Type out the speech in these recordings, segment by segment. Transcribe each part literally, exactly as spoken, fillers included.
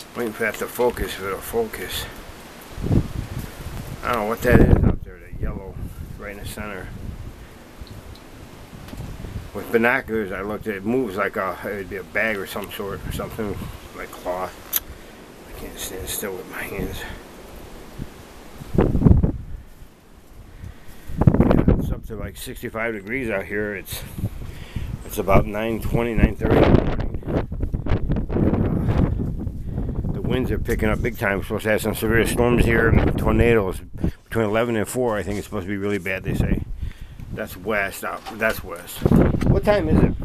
Waiting for that to focus, for the focus. I don't know what that is out there, that yellow right in the center. With binoculars, I looked at it, it moves like a, it'd be a bag or some sort, or something like cloth. I can't stand still with my hands. Yeah, it's up to like sixty-five degrees out here. It's it's about nine twenty, nine thirty in the morning. Uh, the winds are picking up big time. We're supposed to have some severe storms here and tornadoes between eleven and four. I think it's supposed to be really bad, they say. That's west out. That's west. What time is it?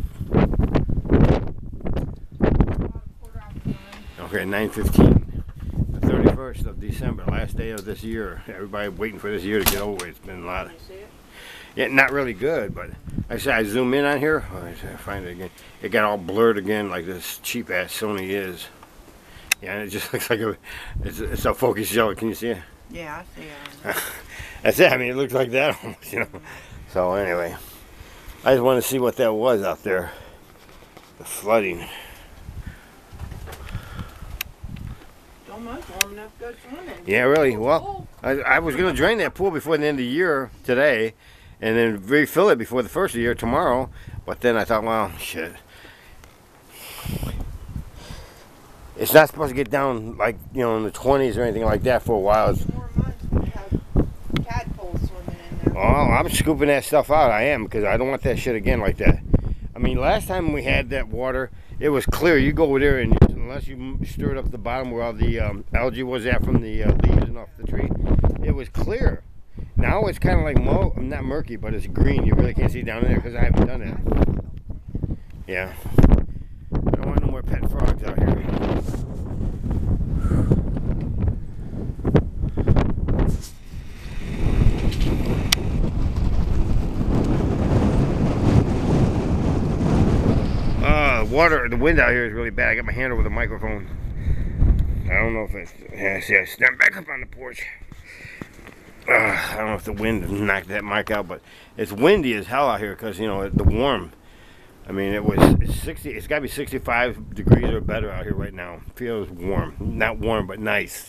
Okay, nine fifteen. The thirty-first of December, last day of this year. Everybody waiting for this year to get over. It's been a lot. Can you see it? Yeah, not really good, but I say I zoom in on here. Oh, I find it again. It got all blurred again, like this cheap ass Sony is. Yeah, and it just looks like a. It's, it's a focus yellow. Can you see it? Yeah, I see it. That's it. I mean, it looks like that almost, you know. So anyway, I just want to see what that was out there. The flooding. It's almost warm enough to go swimming. Yeah, really. Well, I, I was going to drain that pool before the end of the year today, and then refill it before the first of the year tomorrow. But then I thought, well, shit. It's not supposed to get down like, you know, in the twenties or anything like that for a while. It's, Four months we have tadpoles swimming in there. oh, I'm scooping that stuff out. I am, because I don't want that shit again like that. I mean, last time we had that water, it was clear. You go over there, and unless you stirred up the bottom where all the um, algae was at from the uh, leaves and off the tree, it was clear. Now it's kind of like, mo not murky, but it's green. You really can't see down in there because I haven't done it. Yeah. I don't want no more pet frogs out here. Uh, water, the wind out here is really bad. I got my hand over the microphone. I don't know if it's, yeah, see, I stand back up on the porch. Uh, I don't know if the wind knocked that mic out, but it's windy as hell out here because, you know, the warm. I mean, it was it's sixty. It's got to be sixty-five degrees or better out here right now. Feels warm, not warm, but nice.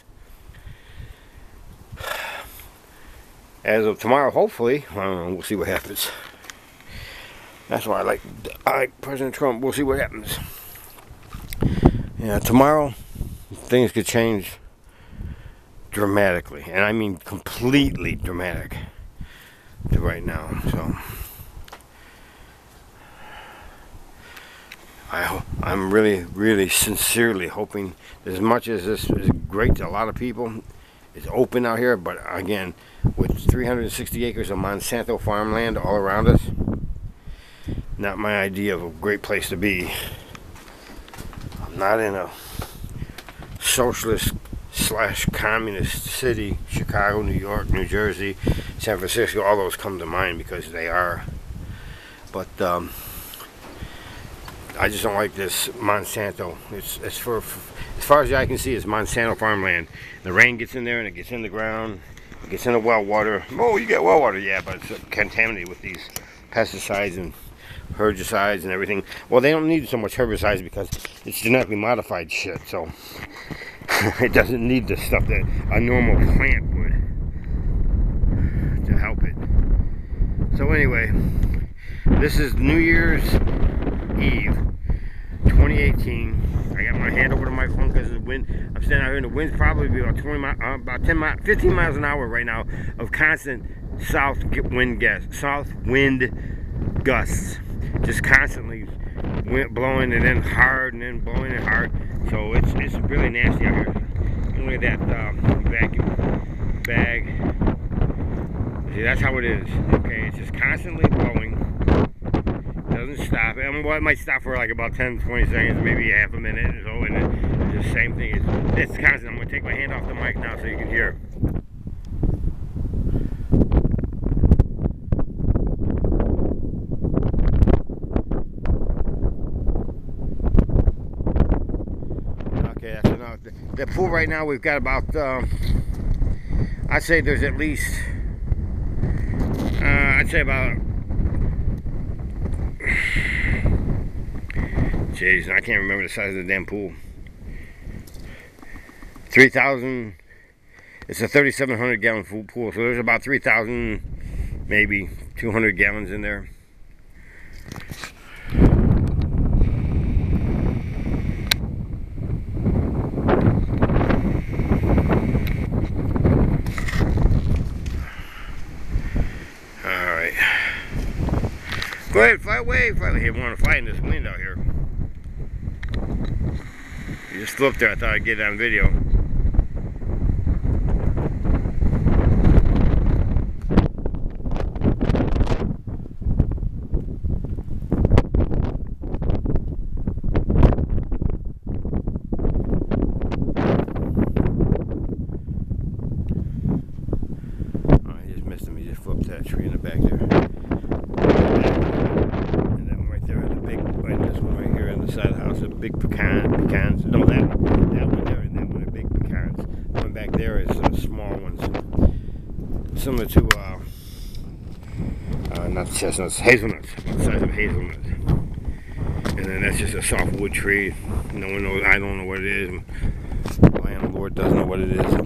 As of tomorrow, hopefully, I don't know. We'll see what happens. That's why I like I like President Trump. We'll see what happens. Yeah, tomorrow things could change dramatically, and I mean completely dramatic. To right now, so. I, I'm really, really sincerely hoping that as much as this is great to a lot of people, it's open out here, but again, with three hundred sixty acres of Monsanto farmland all around us, not my idea of a great place to be. I'm not in a socialist slash communist city. Chicago, New York, New Jersey, San Francisco, all those come to mind because they are. But, um... I just don't like this Monsanto. It's, it's for, for, as far as I can see, it's Monsanto farmland. The rain gets in there and it gets in the ground. It gets in the well water. Oh, you get well water, yeah, but it's contaminated with these pesticides and herbicides and everything. Well, they don't need so much herbicides because it's genetically modified shit, so it doesn't need the stuff that a normal plant would to help it. So anyway, this is New Year's Eve twenty eighteen. I got my hand over the microphone because of the wind. I'm standing out here and the wind's probably be about twenty miles, uh, about ten miles, fifteen miles an hour right now of constant south wind gusts, south wind gusts, just constantly wind blowing and then hard and then blowing and hard. So it's it's really nasty out here. Look at that uh, vacuum bag. See, that's how it is. Okay, it's just constantly blowing. Doesn't stop. I mean, well, it might stop for like about ten, twenty seconds, maybe half a minute or so, and it's the same thing. It's, it's constant. I'm going to take my hand off the mic now so you can hear. Okay, that's enough. The, the pool right now, we've got about, um, I'd say there's at least, uh, I'd say about, jeez, I can't remember the size of the damn pool. three thousand. It's a thirty-seven hundred gallon pool, so there's about three thousand, maybe two hundred gallons in there. Alright. Go ahead, fly away. Fly. You want to fly in this wind out here. You just flew up there. I thought I'd get it on video. That tree in the back there, and that one right there, the big, right, this one right here on the side of the house, the big pecan, pecans. No, that that one there and that one are big pecans. The one back there is some small ones, similar to uh, uh, not chestnuts, hazelnuts, about the size of hazelnuts. And then that's just a softwood tree. No one knows. I don't know what it is. The landlord doesn't know what it is.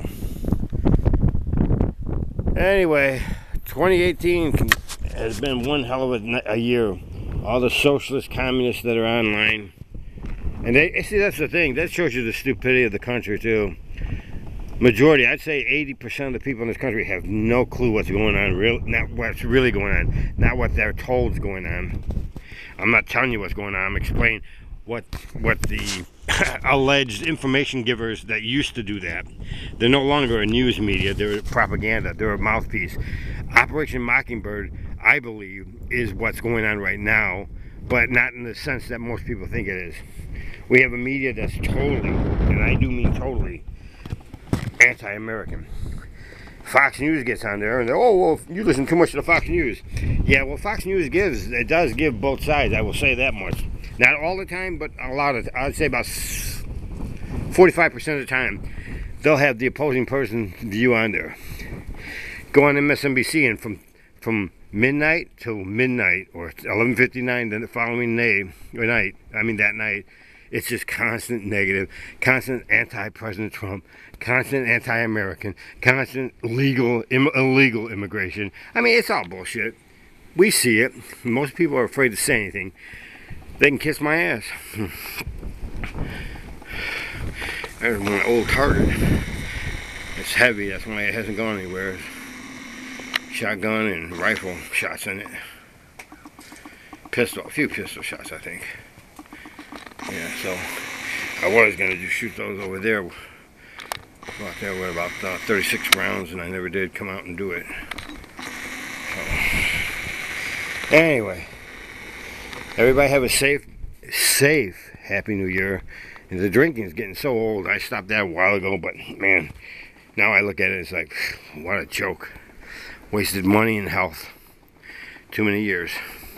Anyway. twenty eighteen has been one hell of a, a year. All the socialist communists that are online, and they see, that's the thing, that shows you the stupidity of the country too. Majority, I'd say eighty percent of the people in this country have no clue what's going on, real, not what's really going on, not what they're told is going on. I'm not telling you what's going on. I'm explaining what what the alleged information givers that used to do that. They're no longer a news media. They're propaganda. They're a mouthpiece. Operation Mockingbird, I believe, is what's going on right now, but not in the sense that most people think it is. We have a media that's totally, and I do mean totally, anti-American. Fox News gets on there and they're, oh, well, you listen too much to the Fox News. Yeah, well, Fox News gives, it does give both sides, I will say that much. Not all the time, but a lot of, I'd say about forty-five percent of the time, they'll have the opposing person view on there. Go on M S N B C, and from from midnight till midnight, or eleven fifty-nine the following day, or night, I mean that night, it's just constant negative, constant anti-President Trump, constant anti-American, constant legal, im illegal immigration. I mean, it's all bullshit. We see it. Most people are afraid to say anything. They can kiss my ass. There's one old target. It's heavy, that's why it hasn't gone anywhere. Shotgun and rifle shots in it. Pistol, a few pistol shots, I think. Yeah, so I was gonna just shoot those over there. Out there with about uh, thirty-six rounds, and I never did come out and do it. So, anyway, everybody have a safe, safe, happy New Year. And the drinking is getting so old. I stopped that a while ago, but man, now I look at it, it's like, what a joke. Wasted money and health. Too many years.